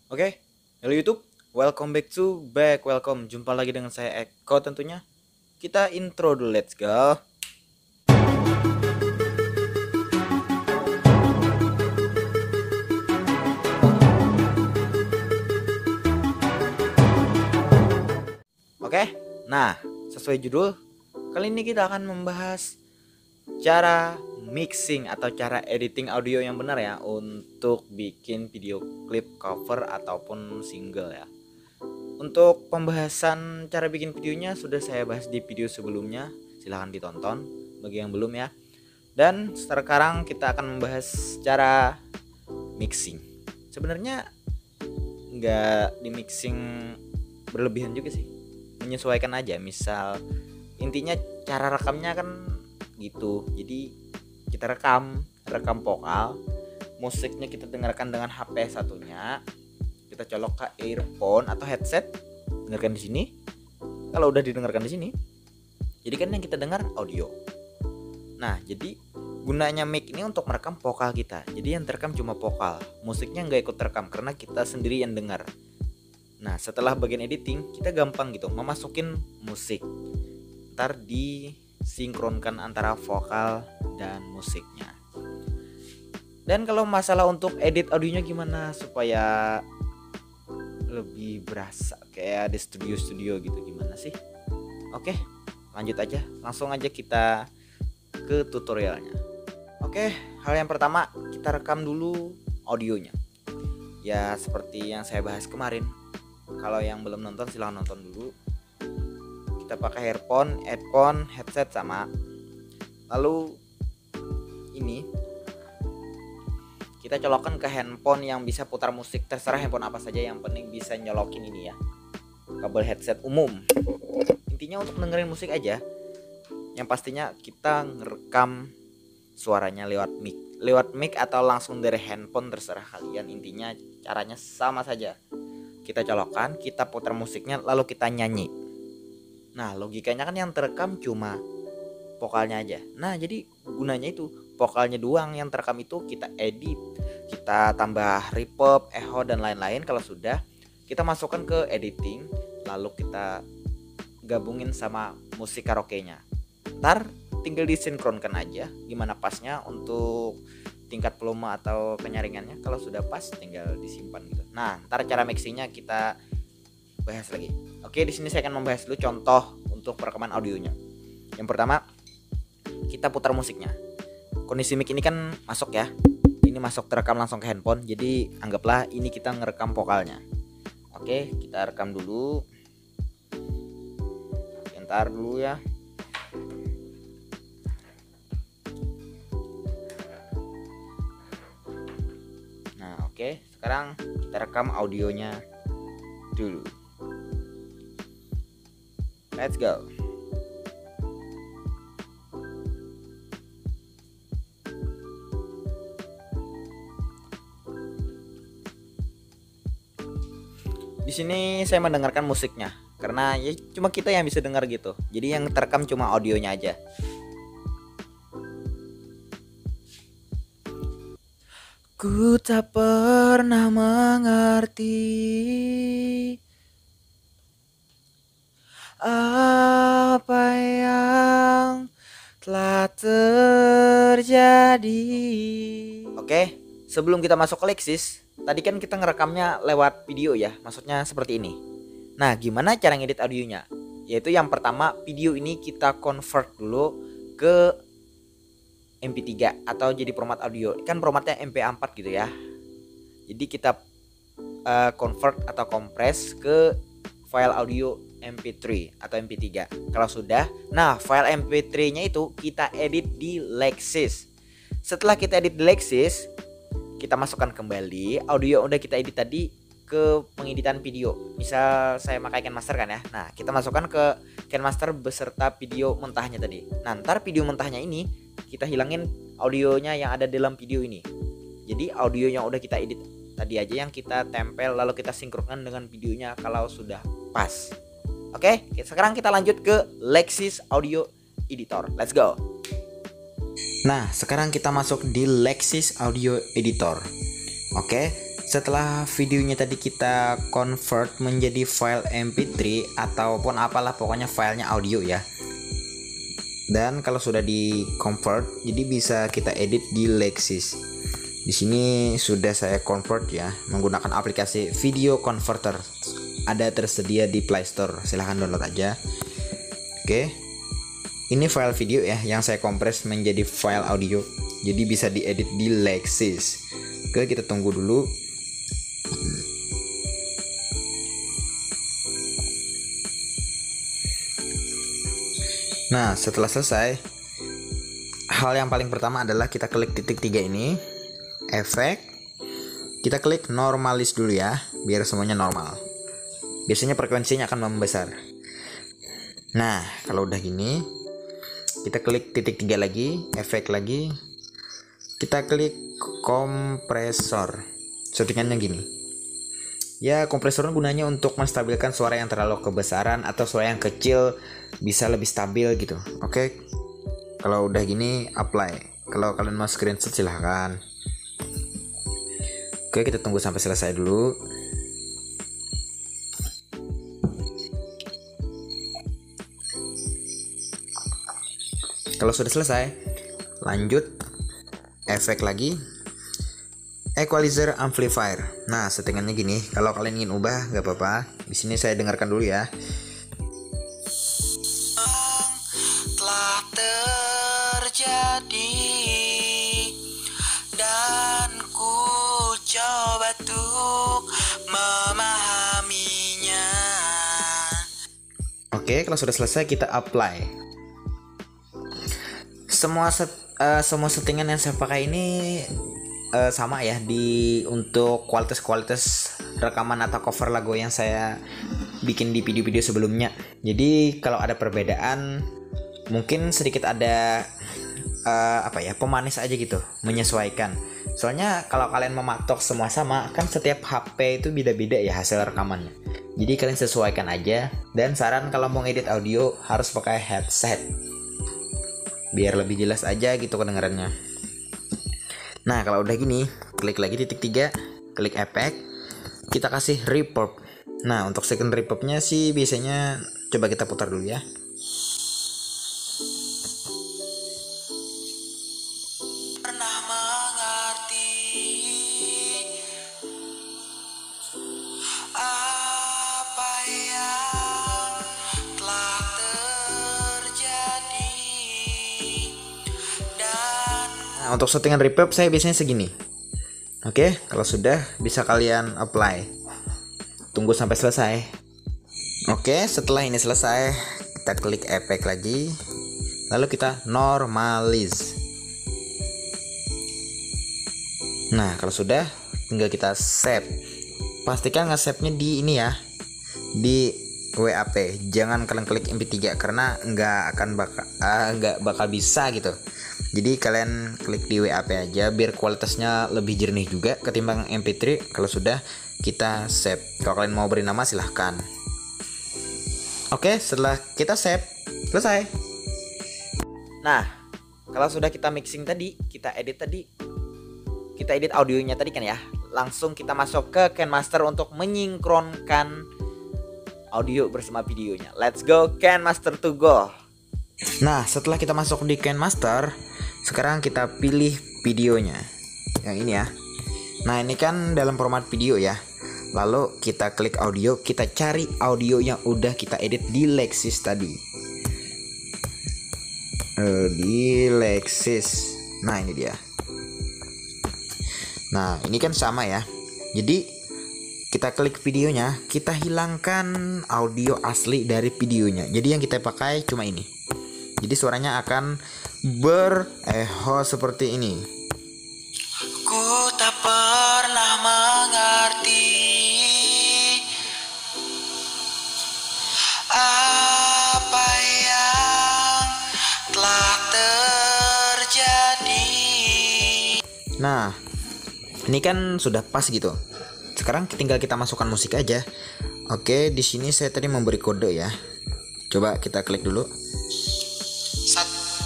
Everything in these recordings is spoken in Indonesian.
Oke, halo YouTube, welcome, jumpa lagi dengan saya Eko tentunya. Kita intro dulu, let's go. Oke, nah sesuai judul, kali ini kita akan membahas cara mixing atau cara editing audio yang benar ya untuk bikin video klip cover ataupun single ya. Untuk pembahasan cara bikin videonya sudah saya bahas di video sebelumnya, silahkan ditonton bagi yang belum ya. Dan sekarang kita akan membahas cara mixing. Sebenarnya nggak di mixing berlebihan juga sih, menyesuaikan aja. Misal intinya cara rekamnya kan gitu, jadi kita rekam vokal, musiknya kita dengarkan dengan HP satunya, kita colok ke earphone atau headset, dengarkan di sini. Kalau udah didengarkan di sini, jadi kan yang kita dengar audio. Nah, jadi gunanya mic ini untuk merekam vokal kita. Jadi yang terekam cuma vokal, musiknya nggak ikut terekam karena kita sendiri yang dengar. Nah, setelah bagian editing kita gampang gitu memasukin musik. Ntar disinkronkan antara vokal dan musiknya. Dan kalau masalah untuk edit audionya gimana supaya lebih berasa kayak di studio gitu, gimana sih? Oke, lanjut aja, langsung aja kita ke tutorialnya. Oke, hal yang pertama kita rekam dulu audionya. Ya seperti yang saya bahas kemarin. Kalau yang belum nonton silahkan nonton dulu. Kita pakai earphone, headset sama. Lalu ini kita colokkan ke handphone yang bisa putar musik, terserah handphone apa saja, yang penting bisa nyolokin ini ya, kabel headset umum. Intinya untuk dengerin musik aja, yang pastinya kita ngerekam suaranya lewat mic atau langsung dari handphone, terserah kalian. Intinya caranya sama saja, kita colokkan, kita putar musiknya, lalu kita nyanyi. Nah logikanya kan yang terekam cuma vokalnya aja. Nah jadi gunanya itu vokalnya doang yang terekam, itu kita edit, kita tambah reverb, echo dan lain-lain. Kalau sudah, kita masukkan ke editing, lalu kita gabungin sama musik karaoke-nya. Ntar tinggal disinkronkan aja gimana pasnya untuk tingkat volume atau penyaringannya. Kalau sudah pas tinggal disimpan gitu. Nah ntar cara mixingnya kita bahas lagi. Oke, di sini saya akan membahas dulu contoh untuk perekaman audionya. Yang pertama, kita putar musiknya. Kondisi mic ini kan masuk ya, ini masuk terekam langsung ke handphone, jadi anggaplah ini kita ngerekam vokalnya. Oke, kita rekam dulu, ntar dulu ya. Nah oke, sekarang kita rekam audionya dulu. Let's go. Di sini saya mendengarkan musiknya karena ya cuma kita yang bisa dengar gitu. Jadi yang terekam cuma audionya aja. Ku tak pernah mengerti apa yang telah terjadi. Oke, sebelum kita masuk ke Lexis, tadi kan kita ngerekamnya lewat video ya, maksudnya seperti ini. Nah, gimana cara ngedit audionya? Yaitu yang pertama, video ini kita convert dulu ke MP3 atau jadi format audio. Kan formatnya MP4 gitu ya. Jadi kita convert atau kompres ke file audio MP3 atau MP3. Kalau sudah, nah file MP3-nya itu kita edit di Lexis. Setelah kita edit di Lexis, kita masukkan kembali audio yang udah kita edit tadi ke pengeditan video. Misal saya pakai KineMaster kan ya. Nah, kita masukkan ke KineMaster beserta video mentahnya tadi. Nah, ntar video mentahnya ini kita hilangin audionya yang ada dalam video ini. Jadi audio yang udah kita edit tadi aja yang kita tempel, lalu kita sinkronkan dengan videonya kalau sudah pas. Oke, sekarang kita lanjut ke Lexis Audio Editor. Let's go. Nah, sekarang kita masuk di Lexis Audio Editor. Oke, setelah videonya tadi kita convert menjadi file MP3 ataupun apalah pokoknya filenya audio ya. Dan kalau sudah di convert, jadi bisa kita edit di Lexis. Di sini sudah saya convert ya menggunakan aplikasi video converter. Ada tersedia di Play Store. Silahkan download aja. Oke. Ini file video ya yang saya kompres menjadi file audio. Jadi bisa diedit di Lexis. Oke, kita tunggu dulu. Nah, setelah selesai, hal yang paling pertama adalah kita klik titik 3 ini, efek. Kita klik normalis dulu ya, biar semuanya normal. Biasanya frekuensinya akan membesar. Nah, kalau udah gini, kita klik titik 3 lagi, efek lagi. Kita klik kompresor. Settingannya gini. Ya, kompresor gunanya untuk menstabilkan suara yang terlalu kebesaran atau suara yang kecil bisa lebih stabil gitu. Oke. Kalau udah gini, apply. Kalau kalian mau screenshot silahkan. Oke, kita tunggu sampai selesai dulu. Kalau sudah selesai, lanjut efek lagi. Equalizer amplifier. Nah, settingannya gini. Kalau kalian ingin ubah, nggak apa-apa. Di sini saya dengarkan dulu ya. Telah terjadi dan ku coba untuk memahaminya. Oke, kalau sudah selesai kita apply. Semua settingan yang saya pakai ini sama ya untuk kualitas rekaman atau cover lagu yang saya bikin di video-video sebelumnya. Jadi kalau ada perbedaan mungkin sedikit ada pemanis aja gitu, menyesuaikan. Soalnya kalau kalian mematok semua sama, kan setiap HP itu beda-beda ya hasil rekamannya. Jadi kalian sesuaikan aja. Dan saran kalau mau ngedit audio harus pakai headset, biar lebih jelas aja gitu kedengarannya. Nah, kalau udah gini, klik lagi titik 3, klik efek, kita kasih reverb. Nah, untuk second reverbnya sih biasanya coba kita putar dulu ya. Pernah mengerti apa yang telah terjadi. Nah, untuk settingan reverb saya biasanya segini. Oke, kalau sudah bisa kalian apply. Tunggu sampai selesai. Oke, setelah ini selesai, kita klik efek lagi. Lalu kita normalis. Nah, kalau sudah tinggal kita save. Pastikan nge-save-nya di ini ya. Di WAP. Jangan kalian klik MP3 karena nggak bakal bisa gitu. Jadi kalian klik di WAP aja biar kualitasnya lebih jernih juga ketimbang MP3. Kalau sudah kita save. Kalau kalian mau beri nama silahkan. Oke, setelah kita save, selesai. Nah, kalau sudah kita mixing tadi, kita edit audionya tadi kan ya. Langsung kita masuk ke KineMaster untuk menyinkronkan audio bersama videonya. Let's go KineMaster to go. Nah, setelah kita masuk di KineMaster, sekarang kita pilih videonya. Yang ini ya. Nah, ini kan dalam format video ya. Lalu kita klik audio, kita cari audio yang udah kita edit di Lexis tadi. Di Lexis. Nah, ini dia. Nah, ini kan sama ya. Jadi kita klik videonya, kita hilangkan audio asli dari videonya. Jadi yang kita pakai cuma ini. Jadi suaranya akan bereho seperti ini. Ku tak pernah mengerti apa yang telah terjadi. Nah, ini kan sudah pas gitu. Sekarang tinggal kita masukkan musik aja. Oke, di sini saya tadi memberi kode ya. Coba kita klik dulu.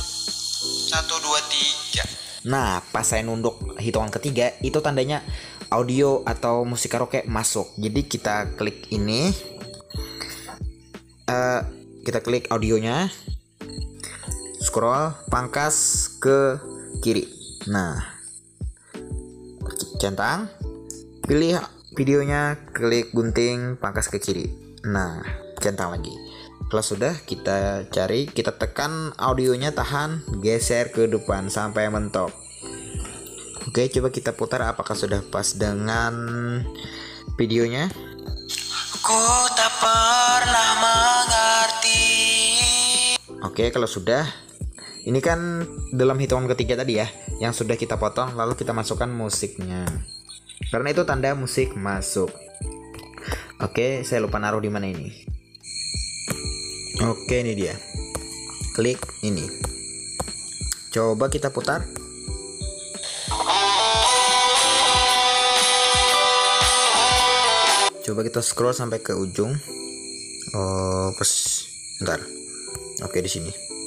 1, 2, 3. Nah, pas saya nunduk hitungan ketiga, itu tandanya audio atau musik karaoke masuk. Jadi kita klik ini, kita klik audionya, scroll pangkas ke kiri. Nah, centang, pilih videonya, klik gunting pangkas ke kiri. Nah, centang lagi. Kalau sudah, kita cari, kita tekan audionya, tahan, geser ke depan sampai mentok. Oke, coba kita putar apakah sudah pas dengan videonya. Ku tak pernah mengerti. Oke, kalau sudah, ini kan dalam hitungan ketiga tadi ya, yang sudah kita potong, lalu kita masukkan musiknya. Karena itu tanda musik masuk. Oke, saya lupa naruh di mana ini. Oke, ini dia. Klik ini. Coba kita putar. Coba kita scroll sampai ke ujung. Oh, pas. Bentar. Oke, di sini.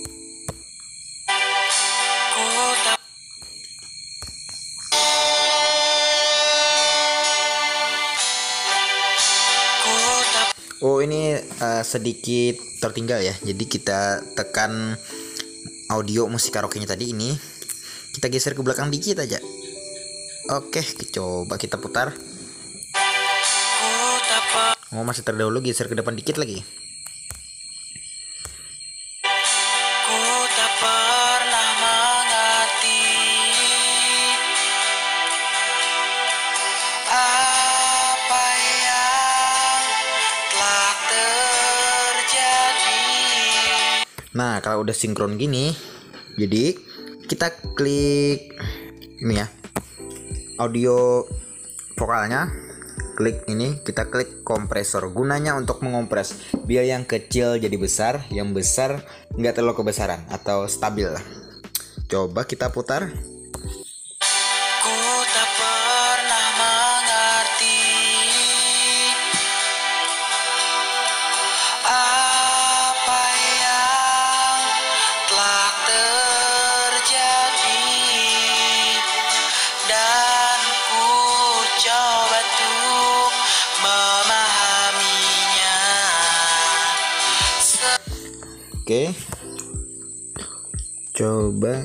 Oh, ini sedikit tertinggal ya. Jadi kita tekan audio musik karaoke-nya tadi ini. Kita geser ke belakang dikit aja. Oke, coba kita putar. Oh, masih terdahulu, geser ke depan dikit lagi. Ku tak pernah mengerti apa yang telah terjadi. Nah, kalau udah sinkron gini, jadi kita klik ini ya, audio vokalnya, klik ini, kita klik kompresor. Gunanya untuk mengompres biar yang kecil jadi besar, yang besar nggak terlalu kebesaran atau stabil. Coba kita putar. Ku tak pernah mengerti apa yang telah terjadi, dan ku coba untuk memahaminya. Oke, coba.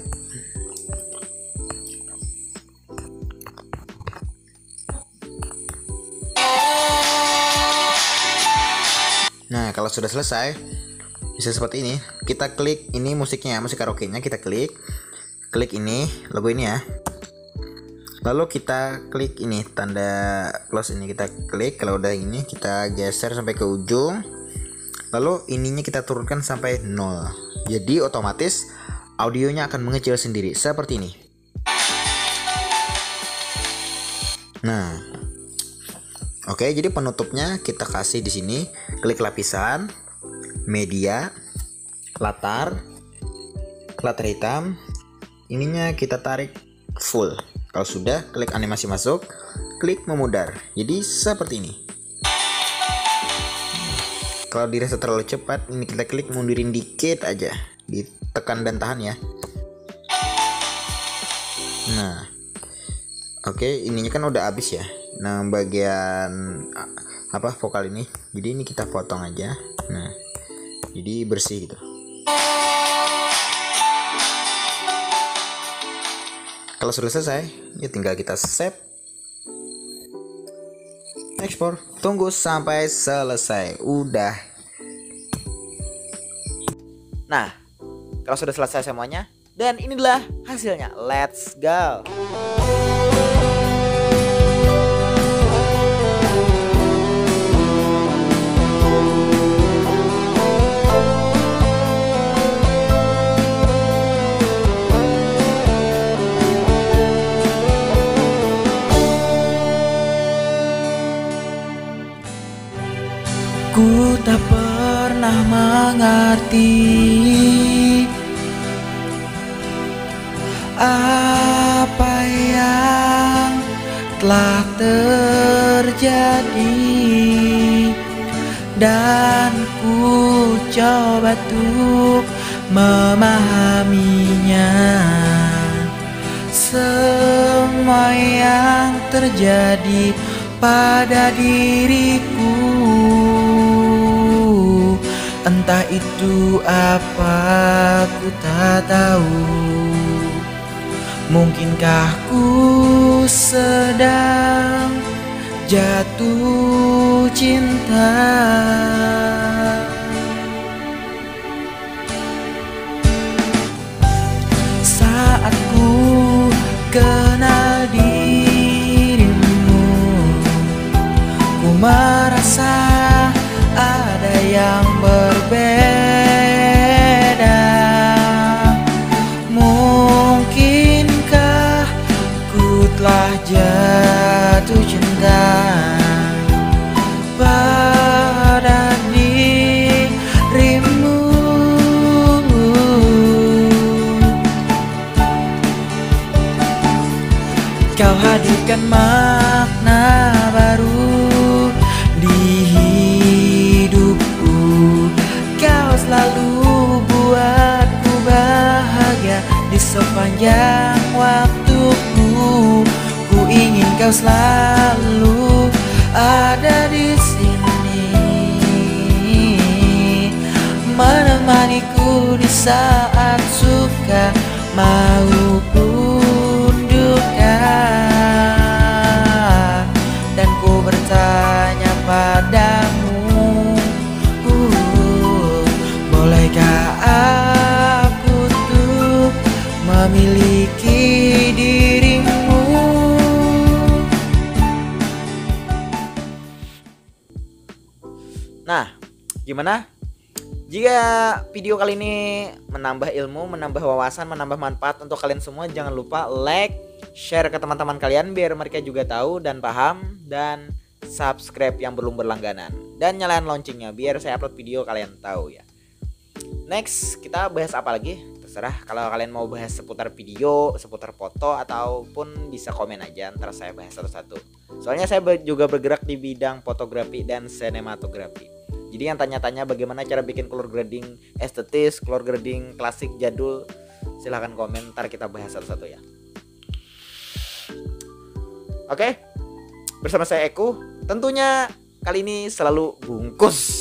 Nah, kalau sudah selesai bisa seperti ini. Kita klik ini musiknya, musik karaoke-nya, kita klik ini, logo ini ya. Lalu kita klik ini tanda plus ini, kita klik. Kalau udah ini, kita geser sampai ke ujung. Lalu ininya kita turunkan sampai 0. Jadi otomatis audionya akan mengecil sendiri seperti ini. Nah, oke, jadi penutupnya kita kasih di sini. Klik lapisan, media, latar hitam. Ininya kita tarik full. Kalau sudah, klik animasi masuk, klik memudar. Jadi seperti ini. Kalau dirasa terlalu cepat, ini kita klik mundurin dikit aja, ditekan dan tahan ya. Nah, oke, ininya kan udah habis ya. Nah, bagian apa vokal ini, jadi ini kita potong aja. Nah, jadi bersih gitu. Kalau sudah selesai, ya tinggal kita save, ekspor, tunggu sampai selesai. Udah. Nah, kalau sudah selesai semuanya, dan inilah hasilnya. Let's go. Ku tak pernah mengerti apa yang telah terjadi, dan ku coba untuk memahaminya. semua yang terjadi pada diriku. Entah itu apa, ku tak tahu. Mungkinkah ku sedang jatuh cinta? Saat ku kenal dirimu, ku merasa ada yang berbeda. Mungkinkah ku telah jatuh cinta pada dirimu? Kau hadirkan makna baru di hidupku. Kau selalu buatku bahagia di sepanjang waktuku. Ku ingin kau selalu ada di sini, menemaniku di saat suka maupun duka. Dan ku bertanya padamu, bolehkah aku tuh memiliki dirimu? Nah, gimana? Jika video kali ini menambah ilmu, menambah wawasan, menambah manfaat untuk kalian semua, jangan lupa like, share ke teman-teman kalian biar mereka juga tahu dan paham, dan subscribe yang belum berlangganan, dan nyalain loncengnya biar saya upload video kalian tahu ya. Next, kita bahas apa lagi? Terserah, kalau kalian mau bahas seputar video, seputar foto, ataupun bisa komen aja, ntar saya bahas satu-satu. Soalnya saya juga bergerak di bidang fotografi dan sinematografi. Jadi yang tanya-tanya bagaimana cara bikin color grading estetis, color grading klasik, jadul, silahkan komen, ntar kita bahas satu-satu ya. Oke, bersama saya Eko. Tentunya kali ini selalu bungkus.